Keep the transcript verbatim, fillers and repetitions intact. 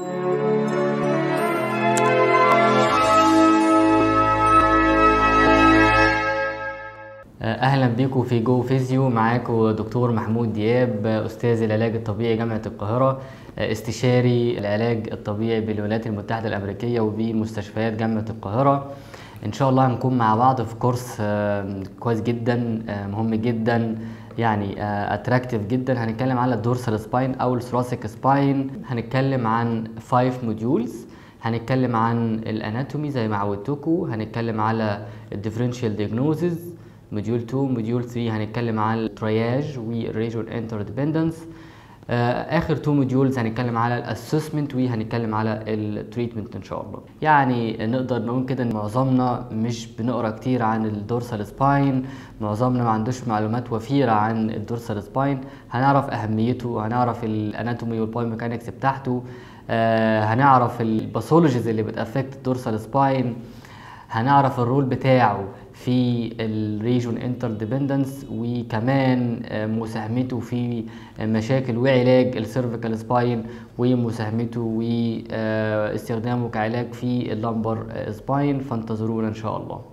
اهلا بيكم في جو فيزيو. معاكم دكتور محمود دياب، استاذ العلاج الطبيعي جامعة القاهرة، استشاري العلاج الطبيعي بالولايات المتحدة الامريكية وبمستشفيات جامعة القاهرة. ان شاء الله هنكون مع بعض في كورس كويس جدا، مهم جدا، يعني اتراكتيف جدا. هنتكلم على الدورسال سباين او الثوراسيك سباين. هنتكلم عن خمسة موديولز. هنتكلم عن الاناتومي زي ما عودتكم، هنتكلم على الديفرنشال دياجنوزز موديول اتنين. موديول تلاتة هنتكلم عن الترياج والريجون انترديبندنس. اخر اتنين موديولز هنتكلم على الاسسمنت وهنتكلم على التريتمنت ان شاء الله. يعني نقدر نقول كده ان معظمنا مش بنقرا كتير عن الدورسال سباين، معظمنا ما عندوش معلومات وفيره عن الدورسال سباين. هنعرف اهميته، هنعرف الاناتومي والبايوميكانكس بتاعته، آه هنعرف الباثولوجيز اللي بتافكت الدورسال سباين، هنعرف الرول بتاعه في الريجون انترديبندنس، وكمان مساهمته في مشاكل وعلاج السيرفيكال سباين، ومساهمته واستخدامه كعلاج في اللمبر سباين. فانتظرونا ان شاء الله.